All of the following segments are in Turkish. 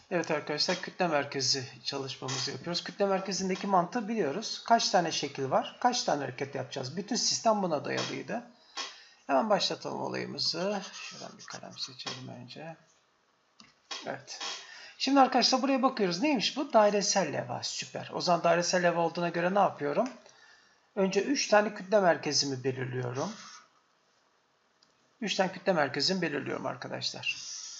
Evet arkadaşlar, kütle merkezi çalışmamızı yapıyoruz. Kütle merkezindeki mantığı biliyoruz. Kaç tane şekil var? Kaç tane hareket yapacağız? Bütün sistem buna dayalıydı. Hemen başlatalım olayımızı. Şuradan bir kalem seçelim önce. Evet. Şimdi arkadaşlar buraya bakıyoruz. Neymiş bu? Dairesel levha. Süper. O zaman dairesel levha olduğuna göre ne yapıyorum? Önce 3 tane kütle merkezimi belirliyorum. 3 tane kütle merkezimi belirliyorum arkadaşlar.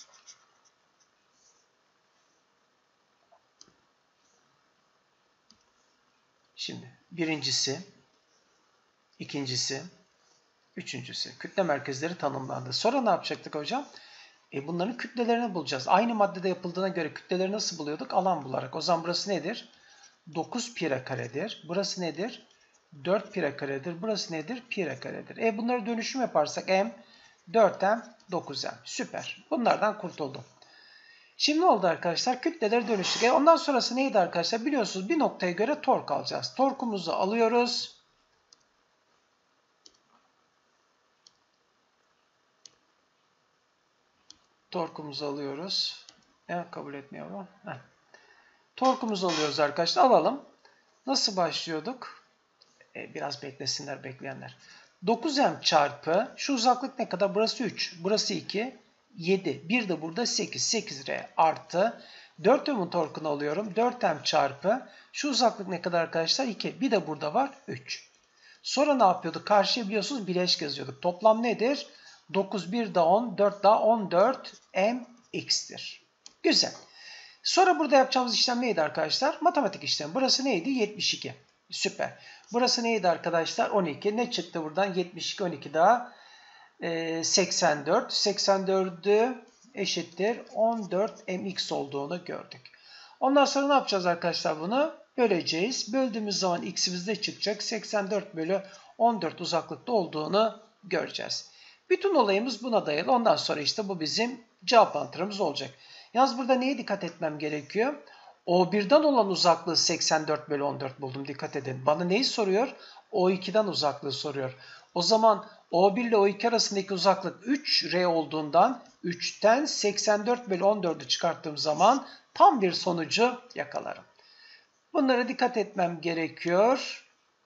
Şimdi birincisi, ikincisi, üçüncüsü. Kütle merkezleri tanımlandı. Sonra ne yapacaktık hocam? Bunların kütlelerini bulacağız. Aynı maddede yapıldığına göre kütleleri nasıl buluyorduk? Alan bularak. O zaman burası nedir? 9 pi karedir. Burası nedir? 4 pi karedir. Burası nedir? Pi karedir. Bunları dönüşüm yaparsak m 4m 9m. Süper. Bunlardan kurtuldum. Şimdi ne oldu arkadaşlar? Kütleleri dönüştük. Ondan sonrası neydi arkadaşlar? Biliyorsunuz bir noktaya göre tork alacağız. Torkumuzu alıyoruz. Torkumuzu alıyoruz. Kabul etmiyorum. Torkumuzu alıyoruz arkadaşlar. Alalım. Nasıl başlıyorduk? Biraz beklesinler bekleyenler. 9m çarpı şu uzaklık ne kadar? Burası 3. Burası 2. 7. Bir de burada 8. 8r artı 4m'in torkunu alıyorum. 4m çarpı şu uzaklık ne kadar arkadaşlar? 2. Bir de burada var 3. Sonra ne yapıyorduk? Karşıya biliyorsunuz bileşik yazıyorduk. Toplam nedir? 9, 1 daha 10, 4 daha 14 mx'tir. Güzel. Sonra burada yapacağımız işlem neydi arkadaşlar? Matematik işlemi. Burası neydi? 72. Süper. Burası neydi arkadaşlar? 12. Ne çıktı buradan? 72, 12 daha 84. 84'ü eşittir 14 mx olduğunu gördük. Ondan sonra ne yapacağız arkadaşlar bunu? Böleceğiz. Böldüğümüz zaman x'imiz de çıkacak. 84 bölü 14 uzaklıkta olduğunu göreceğiz. Bütün olayımız buna dayalı. Ondan sonra işte bu bizim cevap anahtarımız olacak. Yalnız burada neye dikkat etmem gerekiyor? O1'den olan uzaklığı 84 bölü 14 buldum. Dikkat edin. Bana neyi soruyor? O2'den uzaklığı soruyor. O zaman O1 ile O2 arasındaki uzaklık 3R olduğundan 3'ten 84 bölü 14'ü çıkarttığım zaman tam bir sonucu yakalarım. Bunlara dikkat etmem gerekiyor.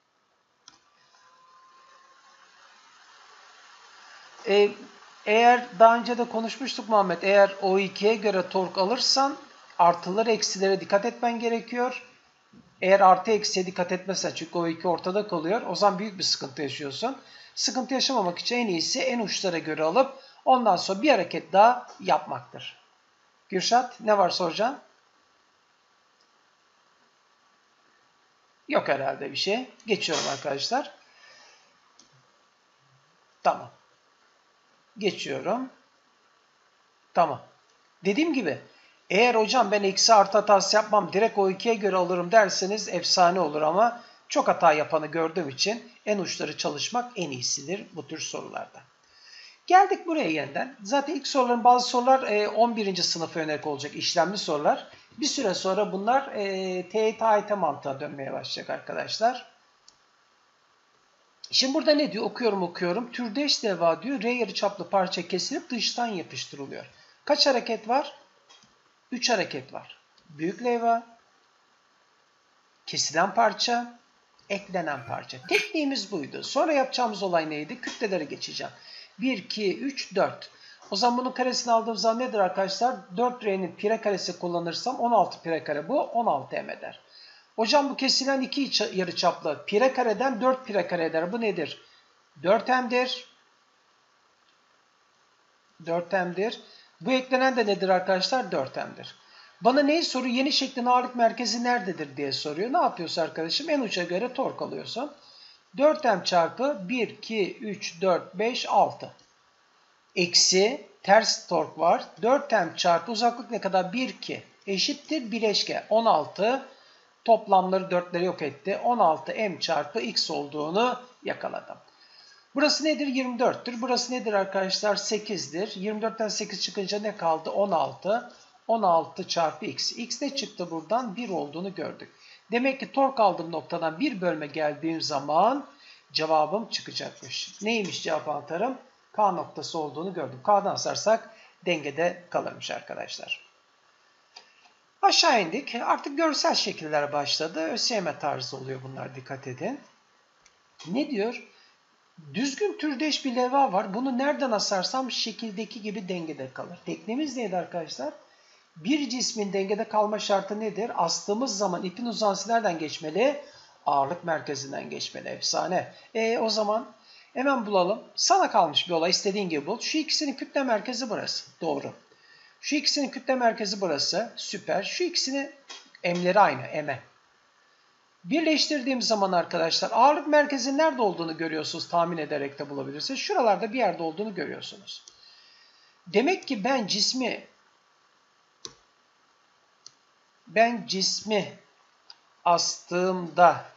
Eğer daha önce de konuşmuştuk Muhammed, eğer O2'ye göre tork alırsan artıları eksilere dikkat etmen gerekiyor. Eğer artı eksiye dikkat etmezsen, çünkü O2 ortada kalıyor, o zaman büyük bir sıkıntı yaşıyorsun. Sıkıntı yaşamamak için en iyisi en uçlara göre alıp ondan sonra bir hareket daha yapmaktır. Gürşat, ne var soracağım? Yok herhalde bir şey. Geçiyorum arkadaşlar. Tamam. Geçiyorum. Tamam. Dediğim gibi eğer hocam ben eksi artı hatası yapmam direkt O2'ye göre alırım derseniz efsane olur ama çok hata yapanı gördüğüm için en uçları çalışmak en iyisidir bu tür sorularda. Geldik buraya yeniden. Zaten ilk soruların bazı sorular 11. sınıfa yönelik olacak işlemli sorular. Bir süre sonra bunlar TYT AYT mantığına dönmeye başlayacak arkadaşlar. Şimdi burada ne diyor? Okuyorum. Türdeş levha diyor. R yarıçaplı parça kesilip dıştan yapıştırılıyor. Kaç hareket var? 3 hareket var. Büyük levha, kesilen parça, eklenen parça. Tekniğimiz buydu. Sonra yapacağımız olay neydi? Kütlelere geçeceğim. 1, 2, 3, 4. O zaman bunun karesini aldığım zaman nedir arkadaşlar? 4R'nin pi karesi kullanırsam 16 pi kare bu. 16 m eder. Hocam bu kesilen iki yarıçaplı pi kareden 4 pi kare eder. Bu nedir? 4m'dir. 4m'dir. Bu eklenen de nedir arkadaşlar? 4m'dir. Bana neyi soruyor? Yeni şeklin ağırlık merkezi nerededir diye soruyor. Ne yapıyorsun arkadaşım? En uca göre tork alıyorsun. 4m çarpı 1, 2, 3, 4, 5, 6. Eksi ters tork var. 4m çarpı uzaklık ne kadar? 1, 2 eşittir bileşke. 16 toplamları 4'leri yok etti. 16 m çarpı x olduğunu yakaladım. Burası nedir? 24'tür. Burası nedir arkadaşlar? 8'dir. 24'ten 8 çıkınca ne kaldı? 16. 16 çarpı x. X ne çıktı buradan? 1 olduğunu gördük. Demek ki tork aldığım noktadan bir bölme geldiğim zaman cevabım çıkacakmış. Neymiş cevap anahtarım? K noktası olduğunu gördüm. K'dan sarsak dengede kalırmış arkadaşlar. Aşağı indik. Artık görsel şekiller başladı. ÖSYM tarzı oluyor bunlar, dikkat edin. Ne diyor? Düzgün türdeş bir levha var. Bunu nereden asarsam şekildeki gibi dengede kalır. Tekniğimiz neydi arkadaşlar? Bir cismin dengede kalma şartı nedir? Astığımız zaman ipin uzantısı nereden geçmeli? Ağırlık merkezinden geçmeli. Efsane. O zaman hemen bulalım. Sana kalmış bir olay. İstediğin gibi bul. Şu ikisinin kütle merkezi burası. Doğru. Şu ikisinin kütle merkezi burası. Süper. Şu ikisinin emleri aynı. Eme. Birleştirdiğim zaman arkadaşlar ağırlık merkezinin nerede olduğunu görüyorsunuz. Tahmin ederek de bulabilirsiniz. Şuralarda bir yerde olduğunu görüyorsunuz. Demek ki ben cismi astığımda,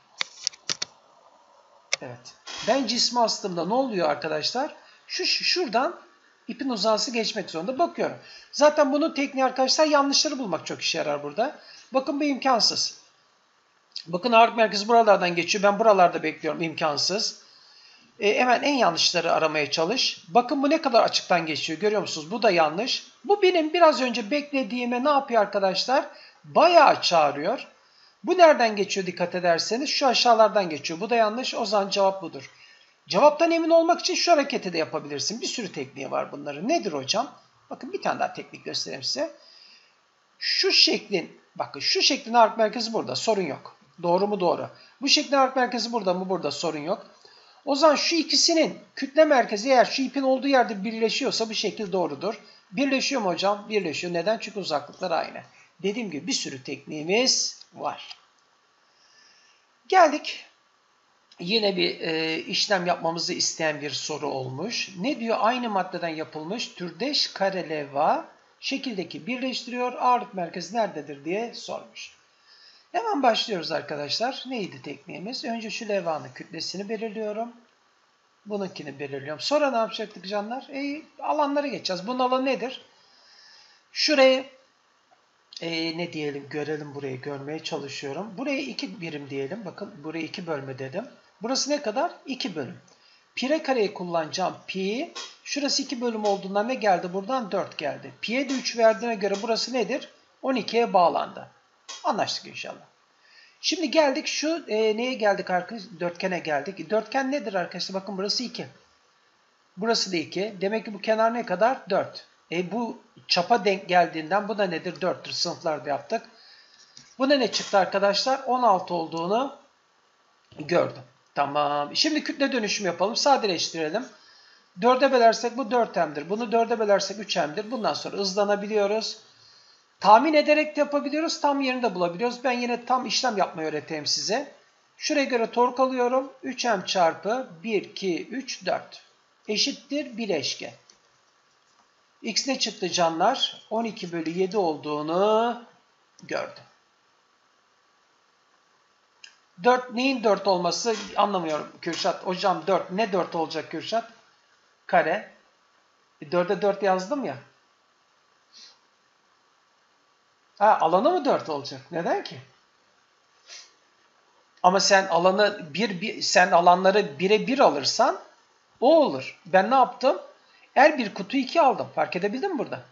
evet, ben cismi astığımda ne oluyor arkadaşlar? Şuradan ipin uzantısı geçmek zorunda. Bakıyorum. Zaten bunun tekniği arkadaşlar yanlışları bulmak çok işe yarar burada. Bakın bu imkansız. Bakın ağırlık merkezi buralardan geçiyor. Ben buralarda bekliyorum. İmkansız. Hemen en yanlışları aramaya çalış. Bakın bu ne kadar açıktan geçiyor. Görüyor musunuz? Bu da yanlış. Bu benim biraz önce beklediğime ne yapıyor arkadaşlar? Bayağı çağırıyor. Bu nereden geçiyor dikkat ederseniz? Şu aşağılardan geçiyor. Bu da yanlış. O zaman cevap budur. Cevaptan emin olmak için şu hareketi de yapabilirsin. Bir sürü tekniği var bunların. Nedir hocam? Bakın bir tane daha teknik göstereyim size. Şu şeklin, bakın şu şeklin ağırlık merkezi burada. Sorun yok. Doğru mu? Doğru. Bu şeklin ağırlık merkezi burada mı? Burada. Sorun yok. O zaman şu ikisinin kütle merkezi eğer şu ipin olduğu yerde birleşiyorsa bu şekil doğrudur. Birleşiyor mu hocam? Birleşiyor. Neden? Çünkü uzaklıklar aynı. Dediğim gibi bir sürü tekniğimiz var. Geldik. Yine bir işlem yapmamızı isteyen bir soru olmuş. Ne diyor? Aynı maddeden yapılmış türdeş kare levha şekildeki birleştiriyor. Ağırlık merkezi nerededir diye sormuş. Hemen başlıyoruz arkadaşlar. Neydi tekniğimiz? Önce şu levhanın kütlesini belirliyorum. Bununkini belirliyorum. Sonra ne yapacaktık canlar? Alanlara geçeceğiz. Bunun alanı nedir? Şurayı ne diyelim? Görelim, burayı görmeye çalışıyorum. Buraya 2 birim diyelim. Bakın buraya 2 bölme dedim. Burası ne kadar? 2 bölüm. Pi kareyi kullanacağım. Pi. Şurası 2 bölüm olduğundan ne geldi? Buradan 4 geldi. Pi'ye de 3 verdiğine göre burası nedir? 12'ye bağlandı. Anlaştık inşallah. Şimdi geldik şu neye geldik arkadaşlar? Dörtgene geldik. Dörtgen nedir arkadaşlar? Bakın burası 2. Burası da 2. Demek ki bu kenar ne kadar? 4. Bu çapa denk geldiğinden bu da nedir? 4'tür. Sınıflarda yaptık. Bu ne çıktı arkadaşlar? 16 olduğunu gördüm. Tamam. Şimdi kütle dönüşüm yapalım. Sadeleştirelim. 4'e bölersek bu 4m'dir. Bunu 4'e bölersek 3m'dir. Bundan sonra hızlanabiliyoruz. Tahmin ederek de yapabiliyoruz. Tam yerini de bulabiliyoruz. Ben yine tam işlem yapmayı öğreteyim size. Şuraya göre tork alıyorum. 3m çarpı 1, 2, 3, 4 eşittir bileşke. X ne çıktı canlar? 12 bölü 7 olduğunu gördüm. 4 neyin 4 olması anlamıyorum Kürşat. Hocam 4 ne 4 olacak Kürşat? Kare. 4'e 4 yazdım ya. Alanı mı 4 olacak? Neden ki? Ama sen alanı sen alanları 1'e 1 alırsan o olur. Ben ne yaptım? Her bir kutu 2 aldım. Fark edebildin mi burada?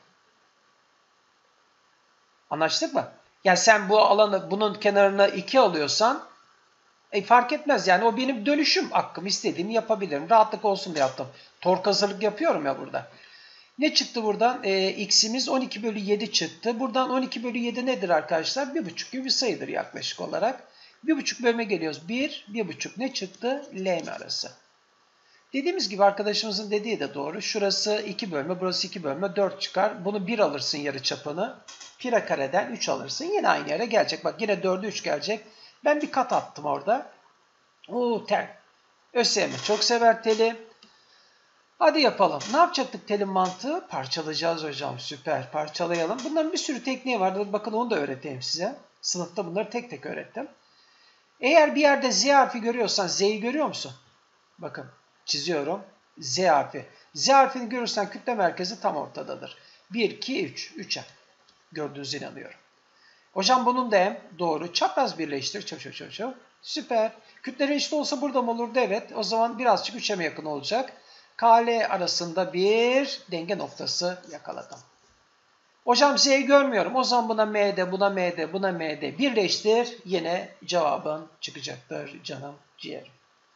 Anlaştık mı? Yani sen bu alanı bunun kenarına 2 alıyorsan fark etmez. Yani o benim dönüşüm hakkım. İstediğimi yapabilirim. Rahatlık olsun diye yaptım. Tork hazırlık yapıyorum ya burada. Ne çıktı buradan? X'imiz 12 bölü 7 çıktı. Buradan 12 bölü 7 nedir arkadaşlar? 1,5 gibi bir sayıdır yaklaşık olarak. 1,5 bölüme geliyoruz. 1, 1,5 ne çıktı? L'm arası. Dediğimiz gibi arkadaşımızın dediği de doğru. Şurası 2 bölme, burası 2 bölme, 4 çıkar. Bunu 1 alırsın yarı çapını. Pi kareden 3 alırsın. Yine aynı yere gelecek. Bak yine 4'e 3 gelecek. Ben bir kat attım orada. Tel. ÖSYM çok sever teli. Hadi yapalım. Ne yapacaktık telin mantığı? Parçalayacağız hocam. Süper. Parçalayalım. Bunların bir sürü tekniği var. Bakın onu da öğreteyim size. Sınıfta bunları tek tek öğrettim. Eğer bir yerde Z harfi görüyorsan Z'yi görüyor musun? Bakın çiziyorum. Z harfi. Z harfini görürsen kütle merkezi tam ortadadır. 1, 2, 3. 3'e. Gördüğünüzü inanıyorum. Hocam bunun da M. Doğru. Çapraz birleştir. Çok. Süper. Kütle eşit olsa burada mı olurdu? Evet. O zaman birazcık 3'e yakın olacak. KL arasında bir denge noktası yakaladım. Hocam Z'yi görmüyorum. O zaman buna MD, buna MD, buna MD birleştir. Yine cevabın çıkacaktır canım ciğerim.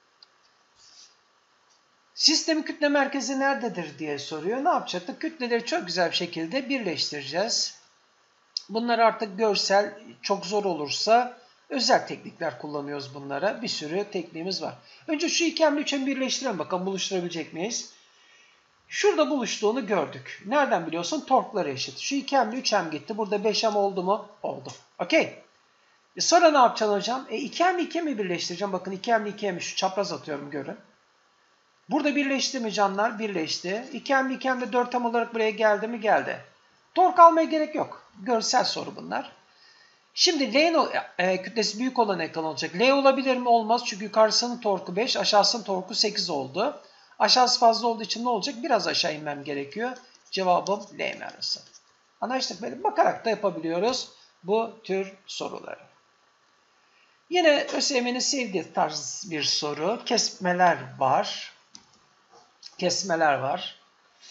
Sistemin kütle merkezi nerededir diye soruyor. Ne yapacaktık? Kütleleri çok güzel bir şekilde birleştireceğiz. Bunlar artık görsel çok zor olursa özel teknikler kullanıyoruz bunlara. Bir sürü tekniğimiz var. Önce şu ikemle üçemi birleştirelim bakalım buluşturabilecek miyiz? Şurada buluştuğunu gördük. Nereden biliyorsun? Torkları eşit. Şu 2M ile 3M gitti. Burada 5M oldu mu? Oldu. Okey. Sonra ne yapacaksın hocam? 2M ile 2M'i birleştireceğim. Bakın 2M ile 2M'i şu çapraz atıyorum görün. Burada birleşti mi canlar? Birleşti. 2M ile 2M de 4M olarak buraya geldi mi? Geldi. Tork almaya gerek yok. Görsel soru bunlar. Şimdi L'nin kütlesi büyük olan ekran olacak. L olabilir mi? Olmaz. Çünkü yukarısının torku 5, aşağısının torku 8 oldu. Aşağısı fazla olduğu için ne olacak? Biraz aşağı inmem gerekiyor. Cevabım L mi arası? Anlaştık böyle. Bakarak da yapabiliyoruz bu tür soruları. Yine ÖSYM'nin sevdiği tarz bir soru. Kesmeler var. Kesmeler var.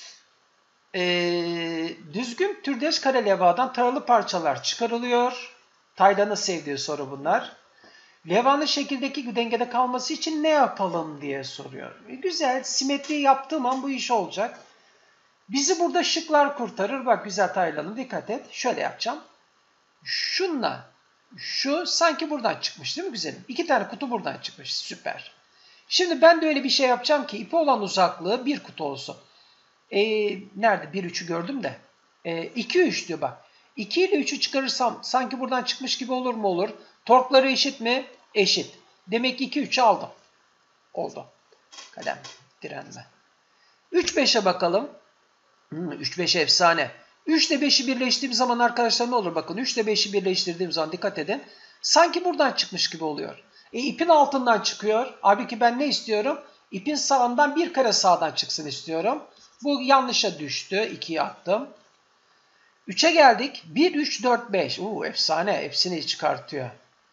Düzgün türdeş kare levhadan taralı parçalar çıkarılıyor. Taylan'ın sevdiği soru bunlar. Levhanın şekildeki dengede kalması için ne yapalım diye soruyor. Güzel, simetriyi yaptığım an bu iş olacak. Bizi burada şıklar kurtarır. Bak güzel Taylan'ım dikkat et. Şöyle yapacağım. Şunla şu sanki buradan çıkmış değil mi güzelim? 2 tane kutu buradan çıkmış. Süper. Şimdi ben de öyle bir şey yapacağım ki ipi olan uzaklığı bir kutu olsun. Nerede? 1, 3'ü gördüm de. 2, 3 diyor bak. 2 ile 3'ü çıkarırsam sanki buradan çıkmış gibi olur mu? Olur. Torkları eşit mi? Eşit. Demek ki 2, 3'ü aldım. Oldu. Kalem, direnme. 3, 5'e bakalım. 3, 5 efsane. 3 ile 5'i birleştiğim zaman arkadaşlar ne olur? Bakın 3 ile 5'i birleştirdiğim zaman dikkat edin. Sanki buradan çıkmış gibi oluyor. İpin altından çıkıyor. Halbuki ben ne istiyorum? İpin sağından bir kare sağdan çıksın istiyorum. Bu yanlışa düştü. 2'yi attım. 3'e geldik. 1, 3, 4, 5. Efsane. Hepsini çıkartıyor.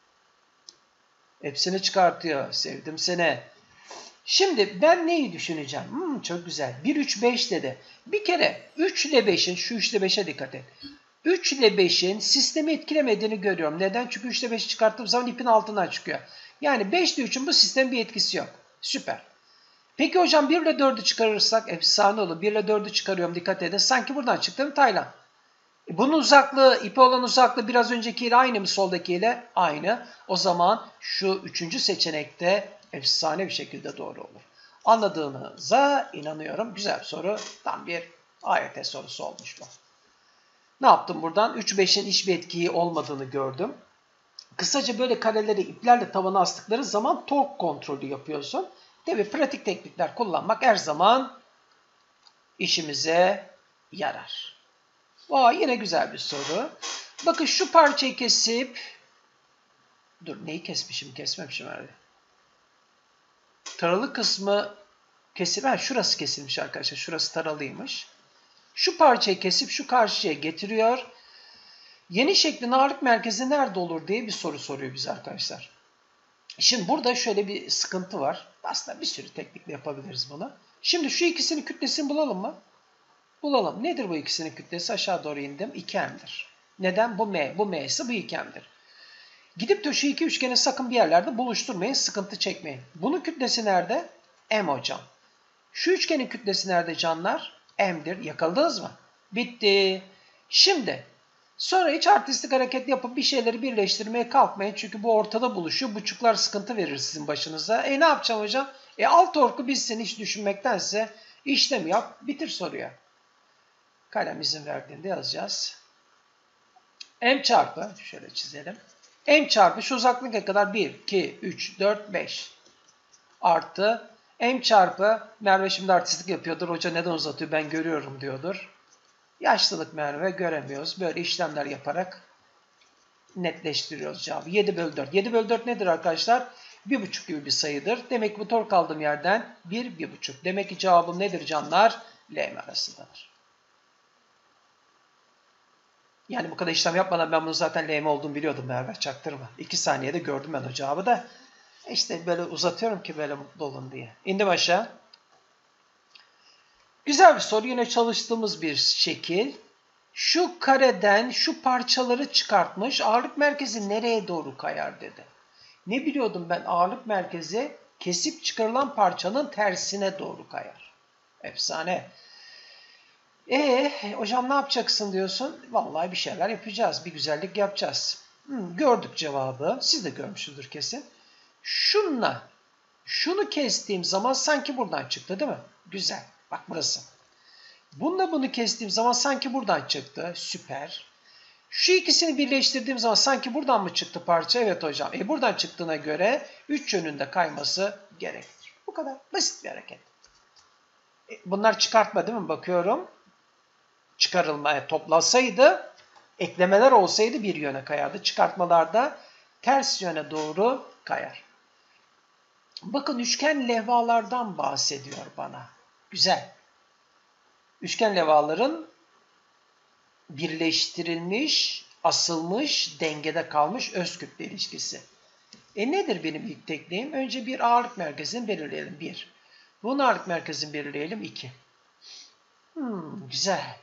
Hepsini çıkartıyor. Sevdim seni. Şimdi ben neyi düşüneceğim? Çok güzel. 1, 3, 5 dedi. Bir kere 3 ile 5'in, şu 3 ile 5'e dikkat et. 3 ile 5'in sistemi etkilemediğini görüyorum. Neden? Çünkü 3 ile 5'i çıkarttığım zaman ipin altından çıkıyor. Yani 5 ile 3'ün bu sistemin bir etkisi yok. Süper. Peki hocam 1 ile 4'ü çıkarırsak efsane olur. 1 ile 4'ü çıkarıyorum dikkat edin. Sanki buradan çıktı mı Taylan? Bunun uzaklığı, ipi olan uzaklığı biraz öncekiyle aynı mı soldakiyle? Aynı. O zaman şu 3. seçenekte efsane bir şekilde doğru olur. Anladığınıza inanıyorum. Güzel bir soru. Tam bir AYT sorusu olmuş bu. Ne yaptım buradan? 3-5'in hiçbir etkiyi olmadığını gördüm. Kısaca böyle kareleri iplerle tavana astıkları zaman tork kontrolü yapıyorsun. Tabii pratik teknikler kullanmak her zaman işimize yarar. Yine güzel bir soru. Bakın şu parçayı kesip neyi kesmişim? Kesmemişim herhalde. Taralı kısmı kesip şurası kesilmiş arkadaşlar. Şurası taralıymış. Şu parçayı kesip şu karşıya getiriyor. Yeni şeklin ağırlık merkezi nerede olur diye bir soru soruyor bize arkadaşlar. Şimdi burada şöyle bir sıkıntı var. Aslında bir sürü teknikle yapabiliriz bunu. Şimdi şu ikisinin kütlesini bulalım mı? Bulalım. Nedir bu ikisinin kütlesi? Aşağı doğru indim. 2M'dir. Neden? Bu M. Bu M ise bu 2M'dir. Gidip de şu iki üçgeni sakın bir yerlerde buluşturmayın. Sıkıntı çekmeyin. Bunun kütlesi nerede? M hocam. Şu üçgenin kütlesi nerede canlar? M'dir. Yakaladınız mı? Bitti. Şimdi sonra hiç artistik hareket yapıp bir şeyleri birleştirmeye kalkmayın. Çünkü bu ortada buluşuyor. Buçuklar sıkıntı verir sizin başınıza. Ne yapacağım hocam? Alt torku bitsin hiç düşünmektense işlem yap. Bitir soruya. Kalem izin verdiğinde yazacağız. M çarpı, şöyle çizelim. M çarpı şu uzaklığa kadar 1, 2, 3, 4, 5 artı M çarpı Merve şimdi artistlik yapıyordur. Hoca neden uzatıyor ben görüyorum diyordur. Yaşlılık Merve göremiyoruz. Böyle işlemler yaparak netleştiriyoruz cevabı. 7 bölü 4. 7 bölü 4 nedir arkadaşlar? 1,5 gibi bir sayıdır. Demek ki bu tork aldığım yerden 1, 1,5. Demek ki cevabım nedir canlar? L M arasındadır. Yani bu kadar işlem yapmadan ben bunu zaten LM olduğunu biliyordum Merve çaktırma. 2 saniyede gördüm ben o cevabı da. İşte böyle uzatıyorum ki böyle mutlu olun diye. İndim aşağı. Güzel bir soru. Yine çalıştığımız bir şekil. Şu kareden şu parçaları çıkartmış. Ağırlık merkezi nereye doğru kayar dedi. Ne biliyordum ben, ağırlık merkezi kesip çıkarılan parçanın tersine doğru kayar. Efsane. Hocam ne yapacaksın diyorsun. Vallahi bir şeyler yapacağız. Bir güzellik yapacağız. Gördük cevabı. Siz de görmüşsünüzdür kesin. Şunu kestiğim zaman sanki buradan çıktı değil mi? Güzel. Bak burası. Bununla bunu kestiğim zaman sanki buradan çıktı. Süper. Şu ikisini birleştirdiğim zaman sanki buradan mı çıktı parça? Evet hocam. Buradan çıktığına göre 3 yönünde kayması gerekir. Bu kadar basit bir hareket. Bunlar çıkartma değil mi? Bakıyorum. Çıkarılmaya toplasaydı, eklemeler olsaydı bir yöne kayardı. Çıkartmalarda ters yöne doğru kayar. Bakın üçgen levhalardan bahsediyor bana. Güzel. Üçgen levhaların birleştirilmiş, asılmış, dengede kalmış öz kütle ilişkisi. Nedir benim ilk tekniğim? Önce bir ağırlık merkezini belirleyelim. 1. Bunun ağırlık merkezini belirleyelim. 2. Güzel.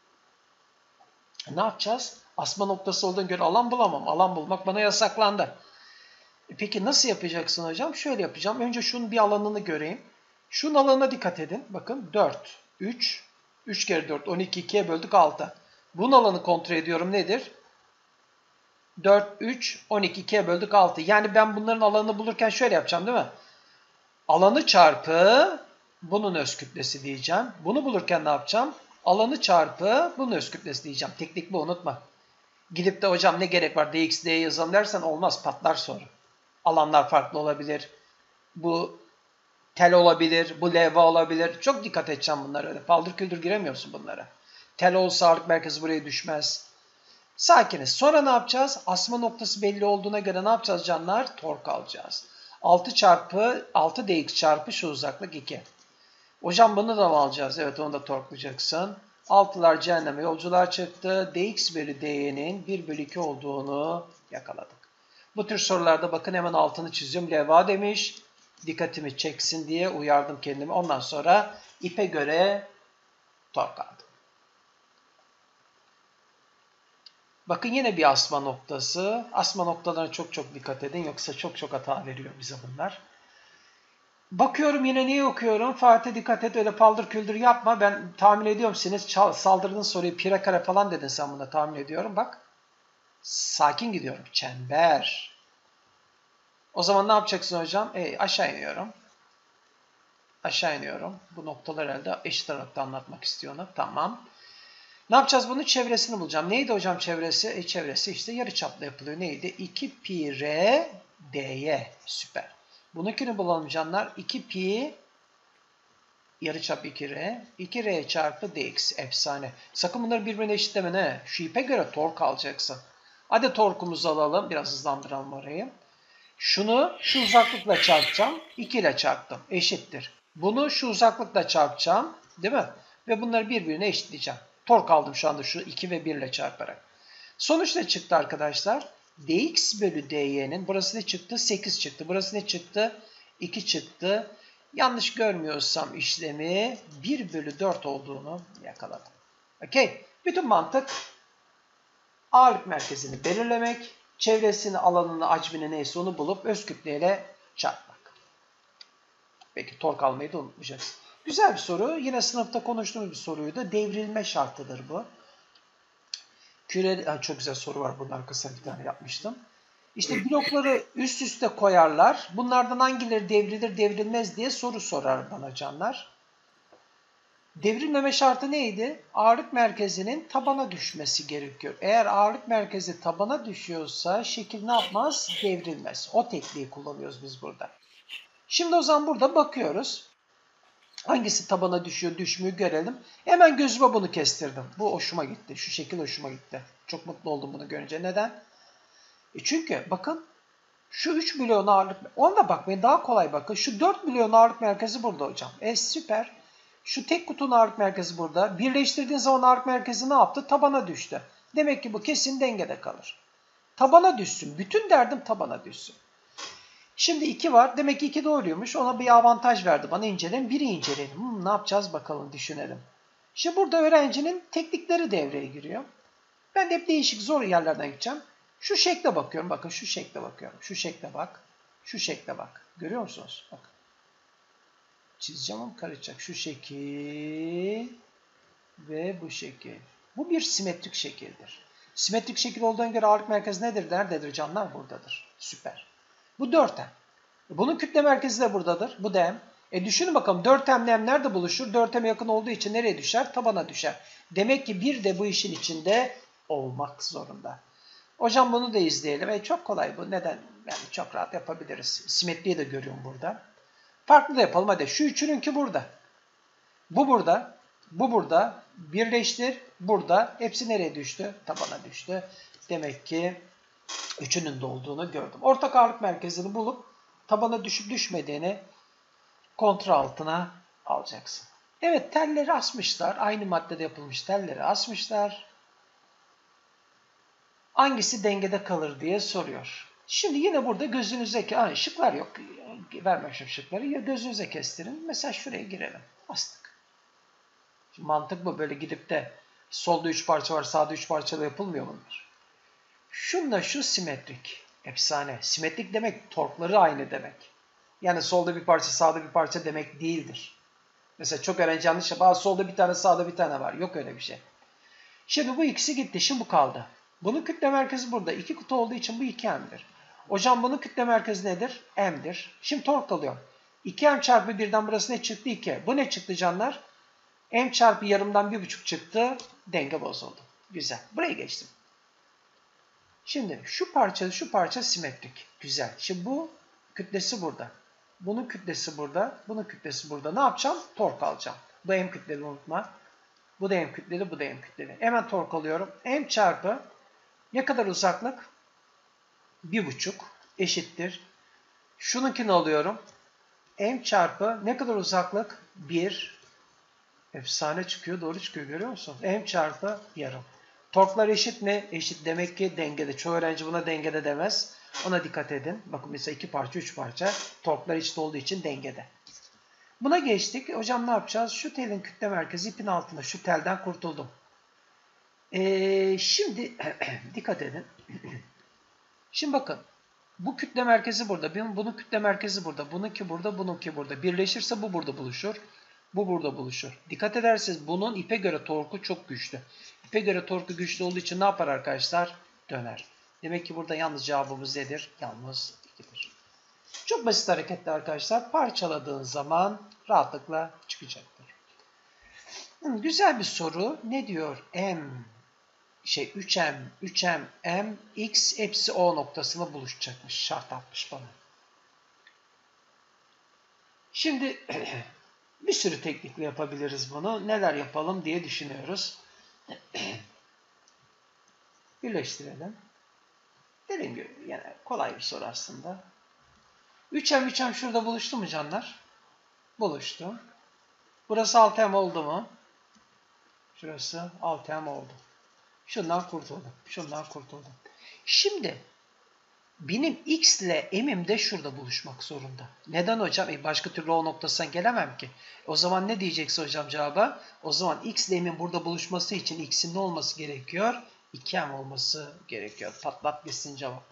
Ne yapacağız? Asma noktası olduğuna göre alan bulamam. Alan bulmak bana yasaklandı. Peki nasıl yapacaksın hocam? Şöyle yapacağım. Önce şunun bir alanını göreyim. Şunun alanına dikkat edin. Bakın 4, 3, 3 kere 4, 12, 2'ye böldük 6. Bunun alanı kontrol ediyorum. Nedir? 4, 3, 12, 2'ye böldük 6. Yani ben bunların alanını bulurken şöyle yapacağım değil mi? Alanı çarpı bunun öz kütlesi diyeceğim. Bunu bulurken ne yapacağım? Alanı çarpı bunun öz kütlesi diyeceğim. Teknik bu, unutma. Gidip de hocam ne gerek var dx, dy yazalım dersen olmaz, patlar sonra. Alanlar farklı olabilir. Bu tel olabilir, bu levha olabilir. Çok dikkat edeceğim bunlara öyle. Paldır küldür giremiyorsun bunlara. Tel olsa ağırlık merkezi buraya düşmez. Sakiniz. Sonra ne yapacağız? Asma noktası belli olduğuna göre ne yapacağız canlar? Tork alacağız. 6 dx çarpı şu uzaklık 2. Hocam bunu da mı alacağız? Evet, onu da torklayacaksın. 6'lar cehenneme yolculuğa çıktı. Dx bölü dy'nin 1 bölü 2 olduğunu yakaladık. Bu tür sorularda bakın hemen altını çiziyorum. Levha demiş. Dikkatimi çeksin diye uyardım kendimi. Ondan sonra ipe göre tork aldım. Bakın yine bir asma noktası. Asma noktalarına çok dikkat edin. Yoksa çok hata veriyor bize bunlar. Bakıyorum yine niye okuyorum? Fatih dikkat et, öyle paldır küldür yapma. Ben tahmin ediyorum siz saldırdığın soruyu pire kare falan dedin sen buna, tahmin ediyorum. Bak sakin gidiyorum. Çember. O zaman ne yapacaksın hocam? Aşağı iniyorum. Aşağı iniyorum. Bu noktalar elde eşit aralıkta anlatmak istiyorum. Tamam. Ne yapacağız? Bunun çevresini bulacağım. Neydi hocam çevresi? Çevresi işte yarıçapla yapılıyor. Neydi? 2 pi r dy. Süper. Bununkini bulalım canlar. 2 pi yarıçap 2r. 2r çarpı dx. Efsane. Sakın bunları birbirine eşitleme ne? Şu ipe göre tork alacaksın. Hadi torkumuzu alalım. Biraz hızlandıralım orayı. Şunu şu uzaklıkla çarpacağım. 2 ile çarptım. Eşittir. Bunu şu uzaklıkla çarpacağım. Değil mi? Ve bunları birbirine eşitleyeceğim. Tork aldım şu anda şu 2 ve 1 ile çarparak. Sonuç ne çıktı arkadaşlar? Dx bölü dy'nin burası ne çıktı? 8 çıktı. Burası ne çıktı? 2 çıktı. Yanlış görmüyorsam işlemi 1 bölü 4 olduğunu yakaladım. Okey. Bütün mantık ağırlık merkezini belirlemek, çevresini, alanını, hacmini neyse onu bulup öz kütleyle çarpmak. Peki tork almayı da unutmayacaksın. Güzel bir soru. Yine sınıfta konuştuğumuz bir soruydu. Devrilme şartıdır bu. Çok güzel soru var. Bunun arkasına bir tane yapmıştım. İşte blokları üst üste koyarlar. Bunlardan hangileri devrilir, devrilmez diye soru sorar bana canlar. Devrilmeme şartı neydi? Ağırlık merkezinin tabana düşmesi gerekiyor. Eğer ağırlık merkezi tabana düşüyorsa şekil ne yapmaz? Devrilmez. O tekniği kullanıyoruz biz burada. Şimdi o zaman burada bakıyoruz. Hangisi tabana düşüyor, düşmüyor görelim. Hemen gözüme bunu kestirdim. Bu hoşuma gitti. Şu şekil hoşuma gitti. Çok mutlu oldum bunu görünce. Neden? Çünkü bakın şu 3 milyon ağırlık, ona da bakmayın daha kolay bakın. Şu 4 milyon ağırlık merkezi burada hocam. Süper. Şu tek kutunun ağırlık merkezi burada. Birleştirdiğin zaman ağırlık merkezi ne yaptı? Tabana düştü. Demek ki bu kesin dengede kalır. Tabana düşsün. Bütün derdim tabana düşsün. Şimdi 2 var. Demek ki 2 doğruymuş. Ona bir avantaj verdi bana. İnceleyelim. 1'i inceleyelim. Ne yapacağız bakalım, düşünelim. Şimdi burada öğrencinin teknikleri devreye giriyor. Ben de hep değişik zor yerlerden gideceğim. Şu şekle bakıyorum. Bakın şu şekle bakıyorum. Şu şekle bak. Şu şekle bak. Görüyor musunuz? Bakın. Çizeceğim ama karışacak. Şu şekil ve bu şekil. Bu bir simetrik şekildir. Simetrik şekil olduğuna göre ağırlık merkezi nedir? Nerededir canlar? Buradadır. Süper. Bu 4M. Bunun kütle merkezi de buradadır. Bu da M. Düşünün bakalım 4M ile M nerede buluşur? 4M'e yakın olduğu için nereye düşer? Tabana düşer. Demek ki bir de bu işin içinde olmak zorunda. Hocam bunu da izleyelim. Çok kolay bu. Neden? Yani çok rahat yapabiliriz. Simetriyi de görüyorum burada. Farklı da yapalım. Hadi şu üçününki burada. Bu burada. Bu burada. Birleştir. Burada. Hepsi nereye düştü? Tabana düştü. Demek ki üçünün de olduğunu gördüm. Ortak ağırlık merkezini bulup tabana düşüp düşmediğini kontrol altına alacaksın. Evet, telleri asmışlar. Aynı maddede yapılmış telleri asmışlar. Hangisi dengede kalır diye soruyor. Şimdi yine burada gözünüze şıklar yok. Vermemişim şıkları. Ya gözünüze kestirin. Mesela şuraya girelim. Astık. Şimdi mantık bu. Böyle gidip de solda 3 parça var, sağda 3 parçada yapılmıyor bunlar. Şunla şu simetrik. Efsane. Simetrik demek torkları aynı demek. Yani solda bir parça, sağda bir parça demek değildir. Mesela çok öğrenci yanlış yapar. Solda bir tane, sağda bir tane var. Yok öyle bir şey. Şimdi bu ikisi gitti. Şimdi bu kaldı. Bunun kütle merkezi burada. 2 kutu olduğu için bu 2M'dir. Hocam bunun kütle merkezi nedir? M'dir. Şimdi tork alıyorum. 2M çarpı 1'den burası ne çıktı? 2. Bu ne çıktı canlar? M çarpı yarımdan 1,5 çıktı. Denge bozuldu. Güzel. Buraya geçtim. Şimdi şu parça simetrik. Güzel. Şimdi bu kütlesi burada. Bunun kütlesi burada. Bunun kütlesi burada. Ne yapacağım? Tork alacağım. Bu M kütleli unutma. Bu da M kütleli, bu da M kütleli. Hemen tork alıyorum. M çarpı ne kadar uzaklık? 1,5 eşittir. Şununkini alıyorum. M çarpı ne kadar uzaklık? 1. Efsane çıkıyor, doğru çıkıyor, görüyor musun? M çarpı yarım. Torklar eşit mi? Eşit. Demek ki dengede. Çoğu öğrenci buna dengede demez. Ona dikkat edin. Bakın mesela 2 parça, 3 parça. Torklar eşit olduğu için dengede. Buna geçtik. Hocam ne yapacağız? Şu telin kütle merkezi ipin altında. Şu telden kurtuldum. Şimdi dikkat edin. Şimdi bakın. Bu kütle merkezi burada. Bunun kütle merkezi burada. Bununki burada, bununki burada. Birleşirse bu burada buluşur. Bu burada buluşur. Dikkat ederseniz bunun ipe göre torku çok güçlü. İpe göre torku güçlü olduğu için ne yapar arkadaşlar? Döner. Demek ki burada yalnız cevabımız nedir? Yalnız 2'dir. Çok basit hareketler arkadaşlar. Parçaladığın zaman rahatlıkla çıkacaktır. Güzel bir soru. Ne diyor? 3M, M, X hepsi O noktasına buluşacakmış. Şart atmış bana. Şimdi bir sürü teknikle yapabiliriz bunu. Neler yapalım diye düşünüyoruz. Birleştirelim. Dediğim gibi yani kolay bir soru aslında. 3M şurada buluştu mu canlar? Buluştu. Burası 6M oldu mu? Şurası 6M oldu. Şundan kurtuldum. Şundan kurtuldum. Şimdi benim X ile M'im de şurada buluşmak zorunda. Neden hocam? Başka türlü O noktasına gelemem ki. O zaman ne diyeceksin hocam cevaba? O zaman X ile M'in burada buluşması için X'in ne olması gerekiyor? 2M olması gerekiyor. Patlat gitsin cevap.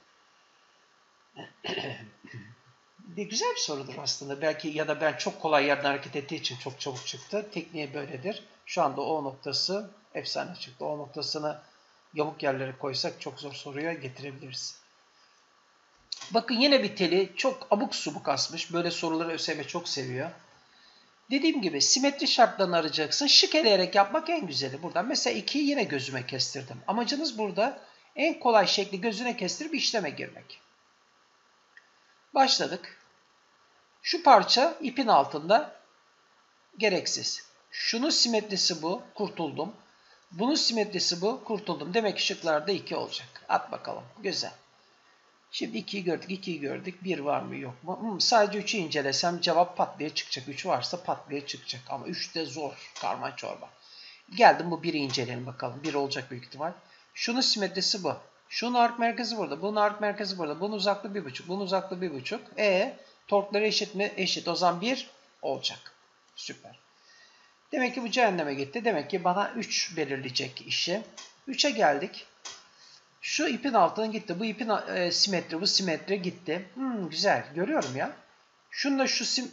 Güzel bir sorudur aslında. Belki ya da ben çok kolay yerden hareket ettiği için çok çabuk çıktı. Tekniği böyledir. Şu anda O noktası efsane çıktı. O noktasını yamuk yerlere koysak çok zor soruya getirebiliriz. Bakın yine bir teli çok abuk subuk asmış. Böyle soruları ÖSYM çok seviyor. Dediğim gibi simetri şartlarını arayacaksın. Şık eleyerek yapmak en güzeli. Buradan mesela 2'yi yine gözüme kestirdim. Amacınız burada en kolay şekli gözüne kestirip işleme girmek. Başladık. Şu parça ipin altında gereksiz. Şunun simetrisi bu. Kurtuldum. Bunun simetrisi bu. Kurtuldum. Demek ki şıklarda 2 olacak. At bakalım. Güzel. Şimdi 2'yi gördük, 2'yi gördük. 1 var mı yok mu? Sadece 3'ü incelesem cevap pat diye çıkacak. 3 varsa pat diye çıkacak. Ama 3 de zor. Karman çorba. Geldim bu 1'i inceleyelim bakalım. 1 olacak büyük ihtimal. Şunun simetrisi bu. Şunun ağırlık merkezi burada. Bunun ağırlık merkezi burada. Bunun uzaklığı 1,5. Bunun uzaklığı 1,5. Torkları eşit mi? Eşit. O zaman 1 olacak. Süper. Demek ki bu cehenneme gitti. Demek ki bana 3 belirleyecek işi. 3'e geldik. Şu ipin altına gitti. Bu ipin simetri, bu simetri gitti. Güzel. Görüyorum ya. Şununla şu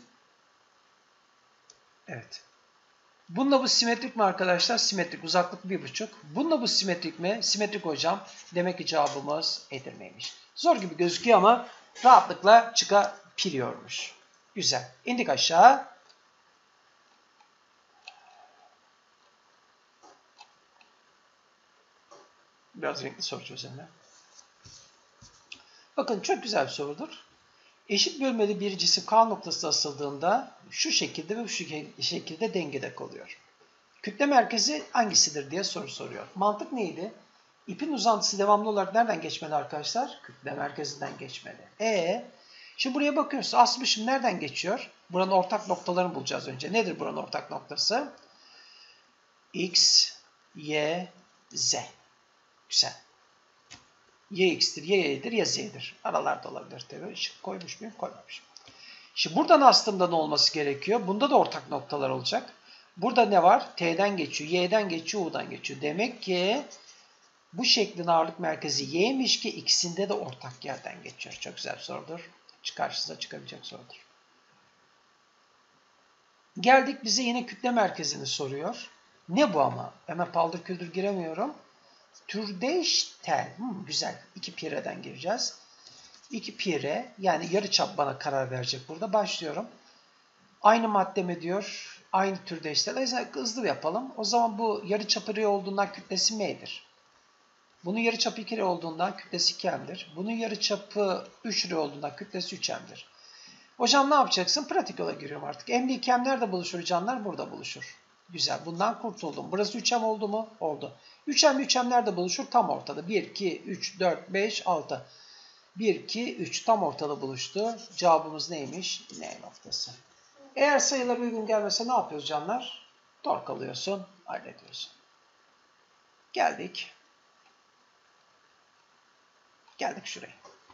Evet. Bununla bu simetrik mi arkadaşlar? Simetrik. Uzaklık 1,5. Bununla bu simetrik mi? Simetrik hocam. Demek ki cevabımız Edirne'ymiş. Zor gibi gözüküyor ama rahatlıkla çıkabiliyormuş. Güzel. İndik aşağı. Biraz renkli soru çözelim. Bakın çok güzel bir sorudur. Eşit bölmeli bir cisim K noktası asıldığında şu şekilde ve şu şekilde dengede kalıyor. Kütle merkezi hangisidir diye soru soruyor. Mantık neydi? İpin uzantısı devamlı olarak nereden geçmeli arkadaşlar? Kütle merkezinden geçmeli. Şimdi buraya bakıyoruz. Asmışım nereden geçiyor? Buranın ortak noktalarını bulacağız önce. Nedir buranın ortak noktası? X, Y, Z. Güzel. Y x'tir, y y'dir, ya z'dir. Aralarda olabilir tabii. Işık koymuş muyum? Koymamışım. Şimdi buradan astığımda ne olması gerekiyor? Bunda da ortak noktalar olacak. Burada ne var? T'den geçiyor, Y'den geçiyor, U'dan geçiyor. Demek ki bu şeklin ağırlık merkezi Y'miş ki ikisinde de ortak yerden geçiyor. Çok güzel bir sorudur. Karşınıza çıkabilecek sorudur. Geldik bize yine kütle merkezini soruyor. Ne bu ama? Hemen paldır küldür giremiyorum. Türdeş tel. Güzel. 2 pire'den gireceğiz. 2 pire yani yarıçap bana karar verecek burada. Başlıyorum. Aynı madde mi diyor? Aynı türdeş tel. Hızlı yapalım. O zaman bu yarıçapı R olduğundan kütlesi M'dir. Bunun yarıçapı 2R olduğundan kütlesi 2M'dir. Bunun yarıçapı 3R olduğundan kütlesi 3M'dir. Hocam ne yapacaksın? Pratik yola giriyorum artık. M'li 2M nerede buluşur canlar? Burada buluşur. Güzel. Bundan kurtuldum. Burası 3M oldu mu? Oldu. 3M 3M nerede buluşur? Tam ortada. 1, 2, 3, 4, 5, 6. 1, 2, 3 tam ortada buluştu. Cevabımız neymiş? N noktası. Eğer sayılar uygun gelmese ne yapıyoruz canlar? Tork alıyorsun, hallediyorsun. Geldik. Geldik şuraya.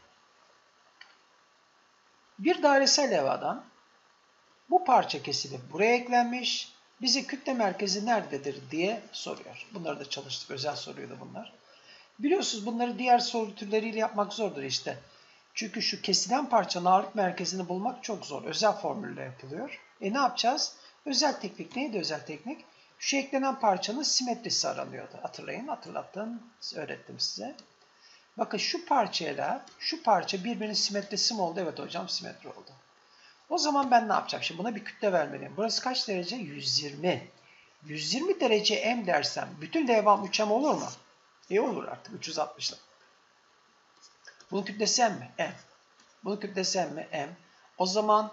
Bir dairesel levhadan bu parça kesilip buraya eklenmiş. Bize kütle merkezi nerededir diye soruyor. Bunları da çalıştık. Özel soruydu bunlar. Biliyorsunuz bunları diğer soru türleriyle yapmak zordur işte. Çünkü şu kesilen parçanın ağırlık merkezini bulmak çok zor. Özel formülle yapılıyor. Ne yapacağız? Özel teknik neydi özel teknik? Şu eklenen parçanın simetrisi aranıyordu. Hatırlayın, hatırlattım, öğrettim size. Bakın şu parçayla şu parça birbirinin simetrisi mi oldu? Evet hocam simetri oldu. O zaman ben ne yapacağım? Şimdi buna bir kütle vermeliyim. Burası kaç derece? 120. 120 derece m dersem bütün devam 3m olur mu? Olur artık 360'lık. Bunun kütlesi m mi? M. Bunun kütlesi m mi? M. O zaman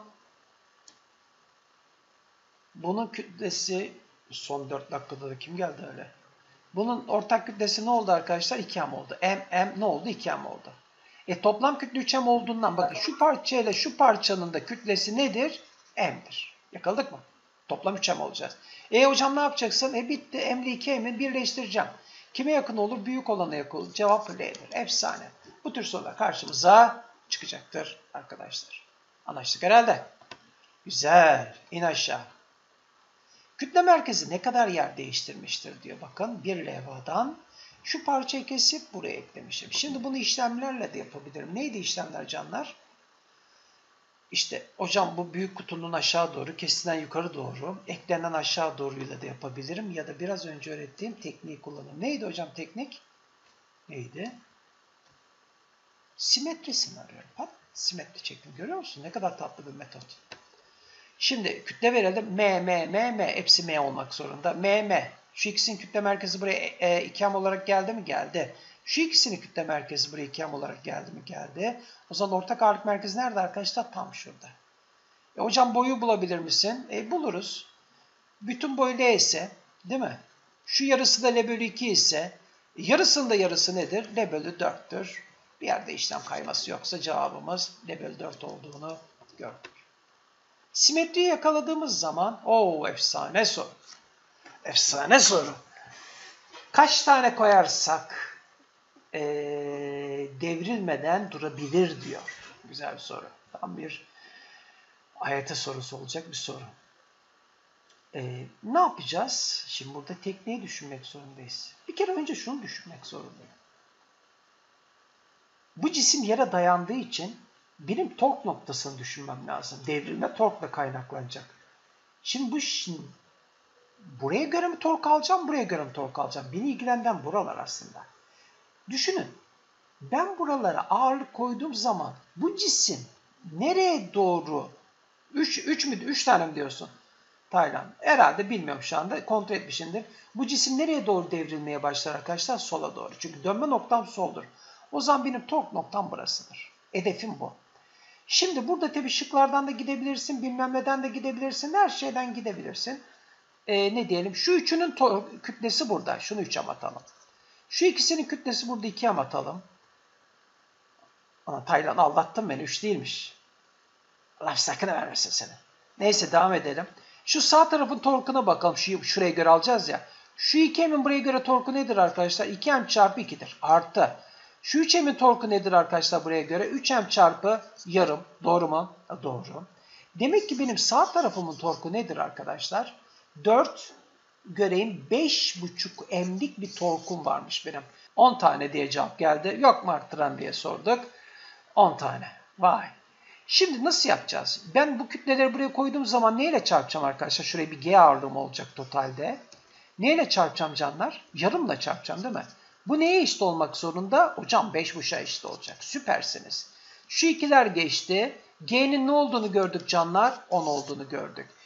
bunun kütlesi son 4 dakikada da kim geldi öyle? Bunun ortak kütlesi ne oldu arkadaşlar? 2m oldu. M ne oldu? 2m oldu. Toplam kütle 3m olduğundan bakın şu parçayla şu parçanın da kütlesi nedir? M'dir. Yakaladık mı? Toplam 3m olacağız. Hocam ne yapacaksın? Bitti. M ile 2m'i birleştireceğim. Kime yakın olur? Büyük olana yakın olur. Cevap L'dir. Efsane. Bu tür sorular karşımıza çıkacaktır arkadaşlar. Anlaştık herhalde. Güzel. İn aşağı. Kütle merkezi ne kadar yer değiştirmiştir diyor. Bakın bir levhadan şu parçayı kesip buraya eklemişim. Şimdi bunu işlemlerle de yapabilirim. Neydi işlemler canlar? İşte hocam bu büyük kutunun aşağı doğru, kesilen yukarı doğru, eklenen aşağı doğruyla da yapabilirim. Ya da biraz önce öğrettiğim tekniği kullanırım. Neydi hocam teknik? Neydi? Simetrisini arıyorum. Bak simetri çektim. Görüyor musun? Ne kadar tatlı bir metot. Şimdi kütle verelim. M. Hepsi M olmak zorunda. M. Şu ikisinin kütle merkezi buraya 2M olarak geldi mi? Geldi. Şu ikisinin kütle merkezi buraya 2M olarak geldi mi? Geldi. O zaman ortak ağırlık merkezi nerede arkadaşlar? Tam şurada. Hocam boyu bulabilir misin? Buluruz. Bütün boy L ise değil mi? Şu yarısı da L bölü 2 ise yarısının da yarısı nedir? L bölü 4'tür. Bir yerde işlem kayması yoksa cevabımız L bölü 4 olduğunu gördük. Simetriyi yakaladığımız zaman efsane soru. Efsane soru. Kaç tane koyarsak devrilmeden durabilir diyor. Güzel bir soru. Tam bir AYT sorusu olacak bir soru. Ne yapacağız? Şimdi burada tekneyi düşünmek zorundayız. Bir kere önce şunu düşünmek zorundayım. Bu cisim yere dayandığı için benim tork noktasını düşünmem lazım. Devrilme torkla kaynaklanacak. Şimdi buraya göre mi tork alacağım, buraya göre mi tork alacağım? Beni ilgilendiren buralar aslında. Düşünün. Ben buralara ağırlık koyduğum zaman bu cisim nereye doğru 3 tane mi diyorsun? Taylan. Herhalde bilmiyorum şu anda. Kontrol etmişimdir. Bu cisim nereye doğru devrilmeye başlar arkadaşlar? Sola doğru. Çünkü dönme noktam soldur. O zaman benim tork noktam burasıdır. Hedefim bu. Şimdi burada tabii şıklardan da gidebilirsin. Bilmem neden de gidebilirsin. Her şeyden gidebilirsin. Ne diyelim? Şu üçünün kütlesi burada. Şunu 3'e atalım. Şu ikisinin kütlesi burada 2'ye atalım. Taylan aldattın beni. 3 değilmiş. Allah sakın vermesin seni. Neyse devam edelim. Şu sağ tarafın torkuna bakalım. Şuraya göre alacağız ya. Şu 2M'in buraya göre torku nedir arkadaşlar? 2M çarpı 2'dir. Artı. Şu 3M'in torku nedir arkadaşlar buraya göre? 3M çarpı yarım. Doğru mu? Doğru. Demek ki benim sağ tarafımın torku nedir arkadaşlar? 4 göreyim 5,5 M'lik bir torkum varmış benim. 10 tane diye cevap geldi. Yok mu arttıran diye sorduk. 10 tane. Vay. Şimdi nasıl yapacağız? Ben bu kütleleri buraya koyduğum zaman neyle çarpacağım arkadaşlar? Şuraya bir G ağırlığım olacak totalde. Neyle çarpacağım canlar? Yarımla çarpacağım değil mi? Bu neye eşit olmak zorunda? Hocam 5,5'a eşit olacak. Süpersiniz. Şu ikiler geçti. G'nin ne olduğunu gördük canlar? 10 olduğunu gördük.